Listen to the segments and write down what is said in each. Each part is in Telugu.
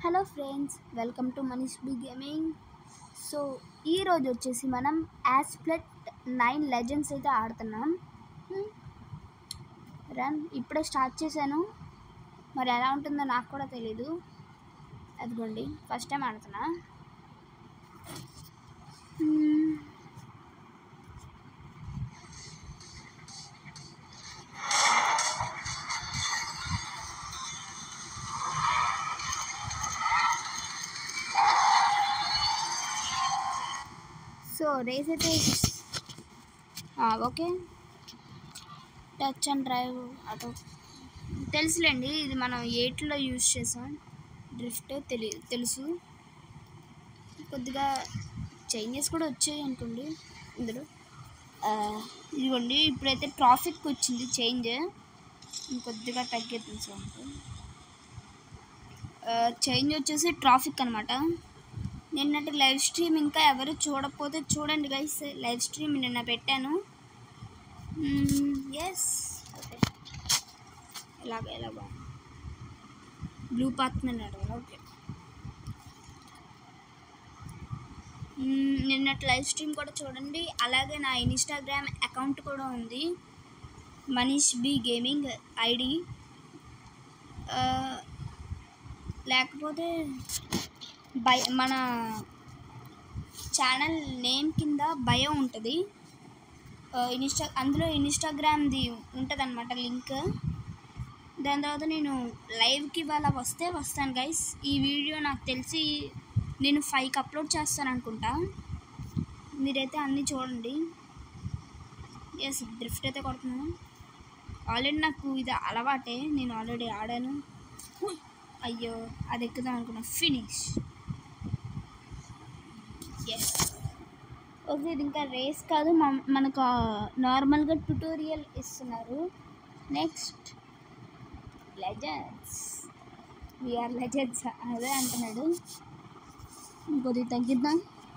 Hello friends, welcome to Manish B gaming. So ఈరోజు వచ్చేసి మనం యాస్ప్లెట్ 9 లెజెండ్స్ అయితే ఆడుతున్నాం. రన్ ఇప్పుడే స్టార్ట్ చేశాను, మరి ఎలా ఉంటుందో నాకు కూడా తెలీదు. అదిగోండి, ఫస్ట్ టైం ఆడుతున్నా. సో రేస్ అయితే ఓకే. టచ్ అండ్ డ్రైవ్ అటో తెలుసులేండి, ఇది మనం 8లో యూజ్ చేసాం. డ్రిఫ్ట్ తెలుసు. కొద్దిగా చేంజెస్ కూడా వచ్చాయి అనుకోండి ఇందులో. ఇదిగోండి, ఇప్పుడైతే ట్రాఫిక్ వచ్చింది చేంజ్, ఇంకొద్దిగా తగ్గిద్దాం సౌండ్. చేంజ్ వచ్చేసి ట్రాఫిక్ అనమాట. నిన్నటి లైవ్ స్ట్రీమ్ ఇంకా ఎవరు చూడకపోతే చూడండి గైస్, లైవ్ స్ట్రీమ్ నిన్న పెట్టాను. Yes, okay. ఎలా బాగుంది, బ్లూ పాత్ మీద అడగాలి. ఓకే, నిన్నటి లైవ్ స్ట్రీమ్ కూడా చూడండి. అలాగే నా ఇన్స్టాగ్రామ్ అకౌంట్ కూడా ఉంది, మనీష్ బి గేమింగ్ ఐడి. లేకపోతే మన ఛానల్ నేమ్ కింద బయో ఉంటుంది, అందులో ఇన్స్టాగ్రామ్ది ఉంటుంది అనమాట లింక్. దాని తర్వాత నేను లైవ్కి ఇవాళ వస్తాను గైస్. ఈ వీడియో నాకు తెలిసి నేను 5కి అప్లోడ్ చేస్తాను అనుకుంటా. మీరైతే అన్నీ చూడండి. ఎస్, డ్రిఫ్ట్ అయితే కొడుతున్నాను. ఆల్రెడీ నాకు ఇది అలవాటే, నేను ఆల్రెడీ ఆడాను. అయ్యో, అది ఎక్కుదాం అనుకున్నా. ఫినిష్. Yes, okay. ఇది ఇంకా రేస్ కాదు, మనకు నార్మల్గా ట్యుటోరియల్ ఇస్తున్నారు. నెక్స్ట్ లెజెండ్స్, వీఆర్ లెజెండ్స్ అదే అంటున్నాడు. ఇంకొద్ది తగ్గిద్దాం.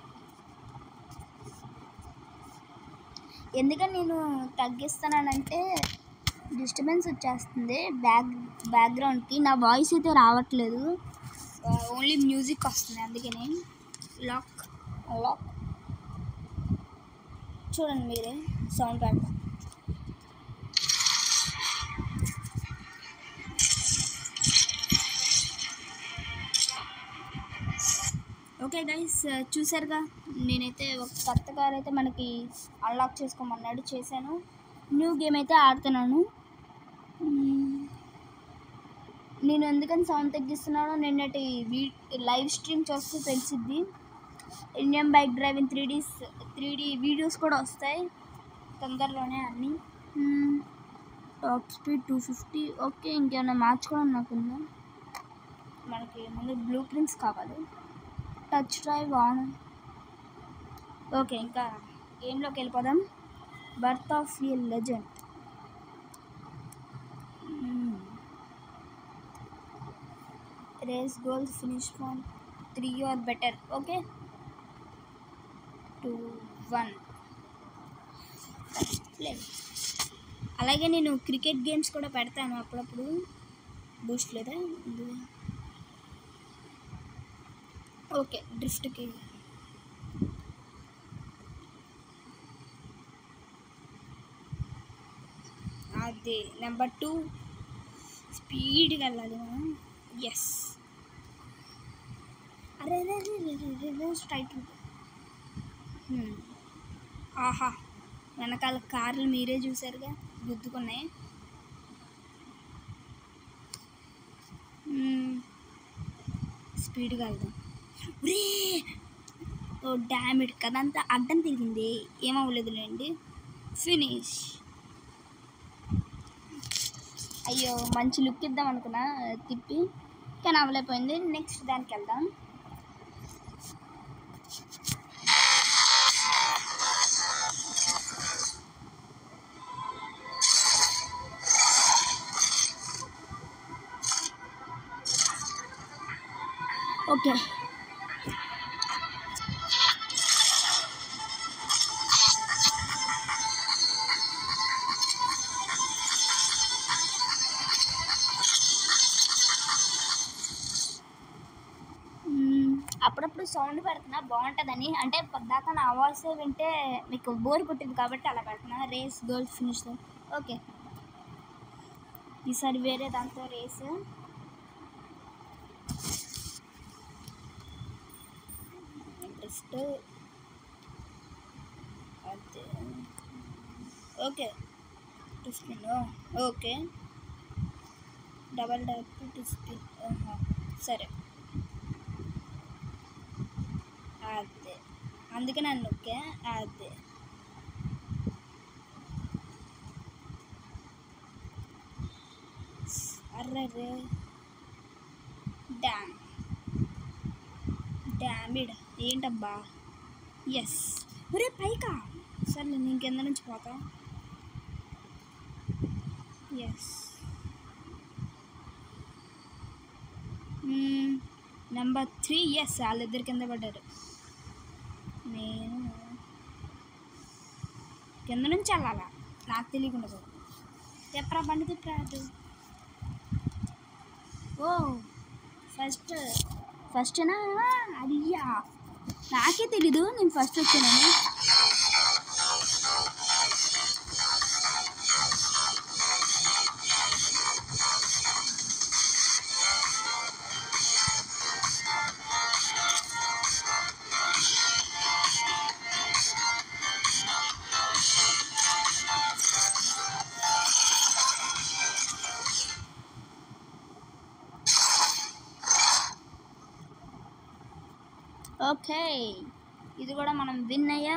ఎందుకని నేను తగ్గిస్తున్నానంటే డిస్టర్బెన్స్ వచ్చేస్తుంది బ్యాక్గ్రౌండ్కి. నా వాయిస్ అయితే రావట్లేదు, ఓన్లీ మ్యూజిక్ వస్తుంది. అందుకని లాక్ చూడండి మీరే, సౌండ్ పెడతాం. ఓకే గైస్, చూసారుగా, నేనైతే ఒక కొత్త కార్ అయితే మనకి అన్లాక్ చేసుకోమన్నాడు, చేశాను. న్యూ గేమ్ అయితే ఆడుతున్నాను. నేను ఎందుకని సౌండ్ తగ్గిస్తున్నానో నిన్నటి లైవ్ స్ట్రీమ్ చూస్తే తెలిసిద్ది. Indian bike driving 3D videos కూడా వస్తాయి తొందరలోనే అన్నీ. Top speed 250. ఓకే, ఇంకేమైనా మార్చుకోవడం నాకుందా? మనకి ముందు బ్లూ ప్రింట్స్ కావాలి. Touch drive on. ఓకే, ఇంకా గేమ్లోకి వెళ్ళిపోదాం. Birth of a legend. Race goals finish form 3 or better. Okay, 2 1 play. అలాగే నేను క్రికెట్ గేమ్స్ కూడా పెడతాను అప్పుడప్పుడు. బూస్ట్ లేదా? ఓకే, డ్రిఫ్ట్కి అదే నెంబర్ 2. స్పీడ్గా వెళ్ళాలి మనం. ఎస్, అరే స్ట్రైట్. ఆహా, వెనకాల కార్లు మీరే చూసారుగా, గుద్దుకున్నాయి. స్పీడ్గా వెళ్దాం. ఓ డామిడ్, కదంతా అడ్డం తిరిగింది, ఏమవ్వలేదులేండి. ఫినిష్. అయ్యో, మంచి లుక్ ఇద్దాం అనుకున్నా తిప్పి, కానీ అవ్వలేకపోయింది. నెక్స్ట్ దానికి వెళ్దాం. ఓకే, అప్పుడప్పుడు సౌండ్ పెడుతున్నా బాగుంటుందని, అంటే పద్దాక నా వాయిస్ వింటే మీకు బోర్ కొట్టింది కాబట్టి అలా పెడుతున్నా. Race goal finish. ఓకే, ఈసారి వేరే దాంతో రేస్. ఇంట్రెస్ట్ అదే. Okay, spin. Okay, double tap to spin. సరే, అదే అందుకే నన్ను ఓకే. అదే అర్రే డామిడ్ ఏంటబ్బా. ఎస్, ఒరే పైకా. సరే నేను కింద నుంచి పోతా. Yes, number 3. ఎస్, వాళ్ళిద్దరు కింద పడ్డారు. నేను కింద నుంచి వెళ్ళాలా నాకు తెలియకుండా. తిప్పరా బండి తిప్పరా. ఓ ఫస్ట్నా అడియా, నాకే తెలీదు నేను ఫస్ట్ వచ్చానని. ఓకే, ఇది కూడా మనం విన్ అయ్యాం.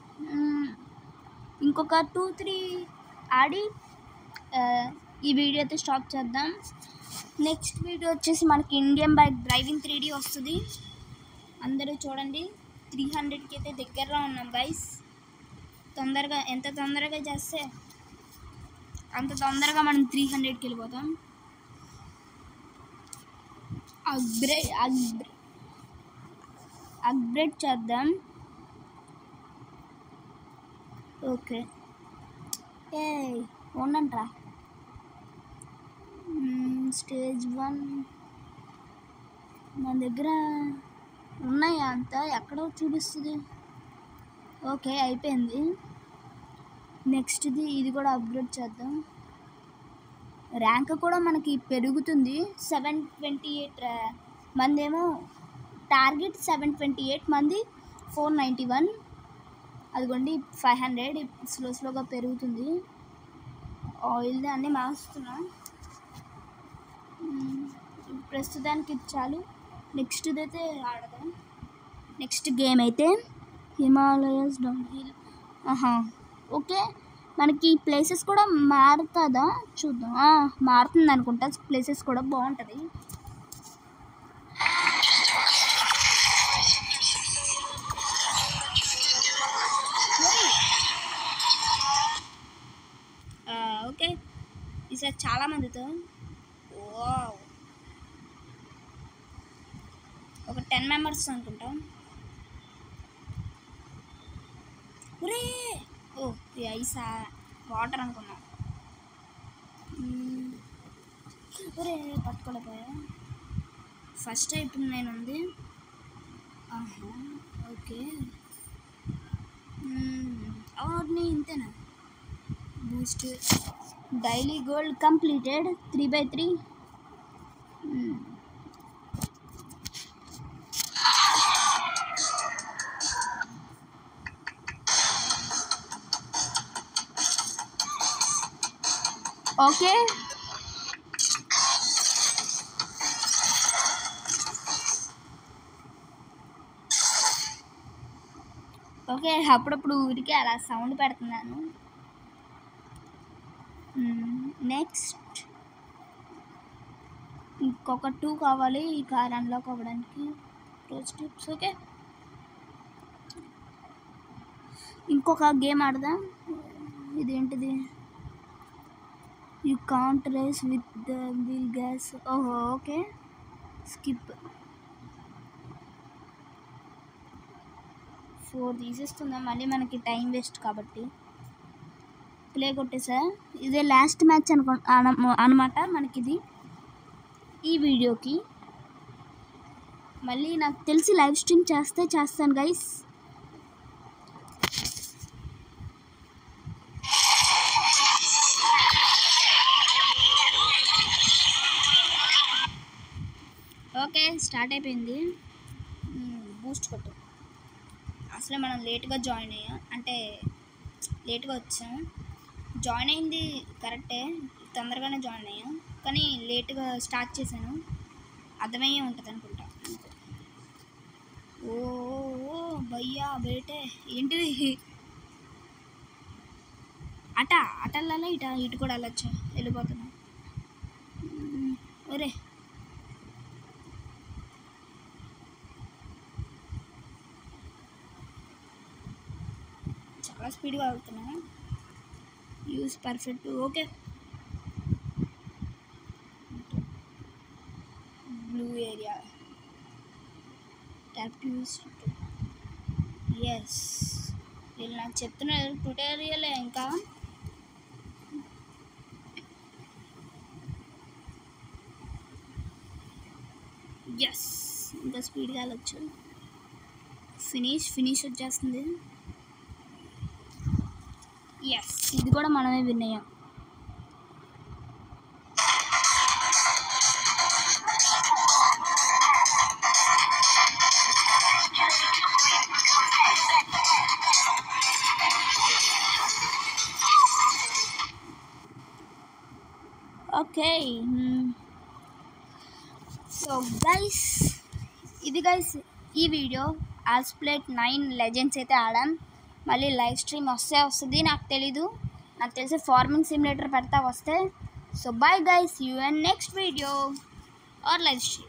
ఇంకొక 2-3 ఆడి ఈ వీడియో అయితే స్టాప్ చేద్దాం. నెక్స్ట్ వీడియో వచ్చేసి మనకి ఇండియన్ బైక్ డ్రైవింగ్ 3D వస్తుంది. అందరూ చూడండి. 300కి అయితే దగ్గరలో ఉన్నాం గైస్. తొందరగా, ఎంత తొందరగా చేస్తే అంత తొందరగా మనం 300కి వెళ్ళిపోతాం. అప్గ్రేడ్ చేద్దాం. ఓకే, ఉండంట్రా. స్టేజ్ 1 మన దగ్గర ఉన్నాయా అంతా, ఎక్కడో చూపిస్తుంది. ఓకే, అయిపోయింది. నెక్స్ట్ది ఇది కూడా అప్గ్రేడ్ చేద్దాం. ర్యాంక్ కూడా మనకి పెరుగుతుంది. 728 మందేమో టార్గెట్, 728 మంది 491. అదిగోండి 500. స్లోగా పెరుగుతుంది. ఆయిల్ అన్నీ మార్చుతున్నా. ప్రస్తుతానికి ఇది చాలు. నెక్స్ట్ అయితే ఆడదాం. నెక్స్ట్ గేమ్ అయితే హిమాలయస్ డౌన్ హిల్. ఓకే, మనకి ప్లేసెస్ కూడా మారుతుందా చూద్దాం. మారుతుంది అనుకుంటా. ప్లేసెస్ కూడా బాగుంటుంది. ఓకే, ఈసారి చాలా మందితో ఒక 10 మెంబర్స్ అనుకుంటా. ఒరే ఐసా వాటర్ అనుకున్నా. ఒరే పట్టుకోలేకపోయా. ఫస్ట్ ఇప్పుడు నేను ఉంది. ఓకే, అవన్నీ ఇంతేనా. Boost daily gold completed 3/3. Okay, okay, అప్పుడప్పుడు ఊరికే అలా సౌండ్ పెడుతున్నాను. నెక్స్ట్ ఇంకొక 2 కావాలి ఈ కార్ అన్లాక్ అవ్వడానికి. రోజు టిప్స్. ఓకే, ఇంకొక గేమ్ ఆడదాం. ఇదేంటిది? You can't race with the wheel gas. Okay, skip. 4 తీసేస్తుందా మళ్ళీ, మనకి టైం వేస్ట్ కాబట్టి. ప్లే కొట్టేసా. ఇదే లాస్ట్ మ్యాచ్ అనమాట మనకిది ఈ వీడియోకి. మళ్ళీ నాకు తెలిసి లైవ్ స్ట్రీమ్ చేస్తాను గైస్. ఓకే స్టార్ట్ అయిపోయింది. బూస్ట్ కొట్టు. అసలు మనం లేట్గా జాయిన్ అయ్యాం, అంటే లేట్గా వచ్చాం. జాయిన్ అయింది కరెక్టే, తొందరగానే జాయిన్ అయ్యాం, కానీ లేట్గా స్టార్ట్ చేశాను. అర్థమయ్యే ఉంటుంది అనుకుంటా. ఓ భయ్యా బేటే ఏంటిది? అట వెళ్ళాలా ఇటు కూడా వెళ్ళొచ్చా? వెళ్ళిపోతున్నా. ఒరే చాలా స్పీడ్గా వెళ్తున్నా. Use perfect. Okay blue area tap use. Yes వీళ్ళు నాకు చెప్తున్నారు ట్యూటోరియల్. ఇంకా ఎస్ ఇంకా స్పీడ్గా వెళ్ళొచ్చు. ఫినిష్ వచ్చేస్తుంది. ఎస్ ఇది కూడా మనమే విన్ అయ్యాం. ఓకే సో గైస్ ఇది గైస్ ఈ వీడియో ఆస్ప్లేట్ 9 లెజెండ్స్ అయితే ఆడాం. మళ్ళీ లైవ్ స్ట్రీమ్ వస్తుంది నాకు తెలీదు. నాకు తెలిసి ఫార్మింగ్ సిమ్యులేటర్ పెడతా వస్తే. So bye guys, you and next video or live stream.